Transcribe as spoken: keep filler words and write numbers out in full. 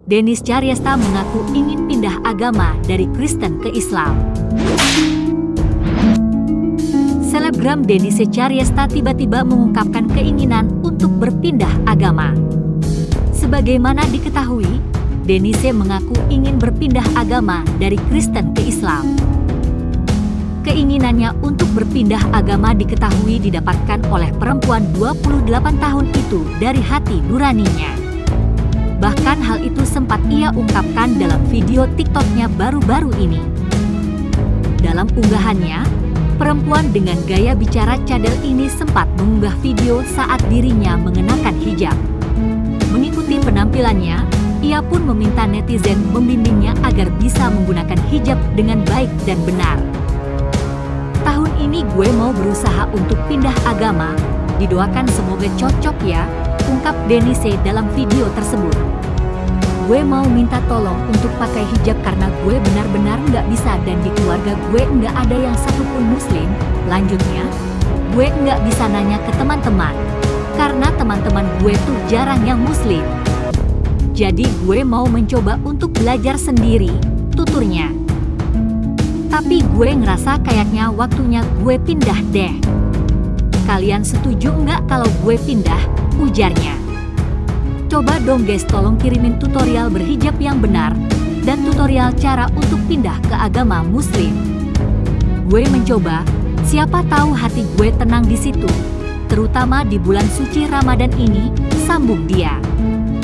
Denis Caryasta mengaku ingin pindah agama dari Kristen ke Islam. Selebgram Denis Caryasta tiba-tiba mengungkapkan keinginan untuk berpindah agama. Sebagaimana diketahui, Denis mengaku ingin berpindah agama dari Kristen ke Islam. Keinginannya untuk berpindah agama diketahui didapatkan oleh perempuan dua puluh delapan tahun itu dari hati nuraninya. Bahkan hal itu sempat ia ungkapkan dalam video TikTok-nya baru-baru ini. Dalam unggahannya, perempuan dengan gaya bicara cadel ini sempat mengunggah video saat dirinya mengenakan hijab. Mengikuti penampilannya, ia pun meminta netizen membimbingnya agar bisa menggunakan hijab dengan baik dan benar. Tahun ini gue mau berusaha untuk pindah agama, didoakan semoga cocok ya, ungkap Denis dalam video tersebut. Gue mau minta tolong untuk pakai hijab karena gue benar-benar nggak bisa dan di keluarga gue nggak ada yang satupun muslim. Lanjutnya, gue nggak bisa nanya ke teman-teman, karena teman-teman gue tuh jarang yang muslim. Jadi gue mau mencoba untuk belajar sendiri, tuturnya. Tapi gue ngerasa kayaknya waktunya gue pindah deh. Kalian setuju nggak kalau gue pindah? Ujarnya. Coba dong guys, tolong kirimin tutorial berhijab yang benar dan tutorial cara untuk pindah ke agama muslim. Gue mencoba, siapa tahu hati gue tenang di situ, terutama di bulan suci Ramadan ini, sambung dia.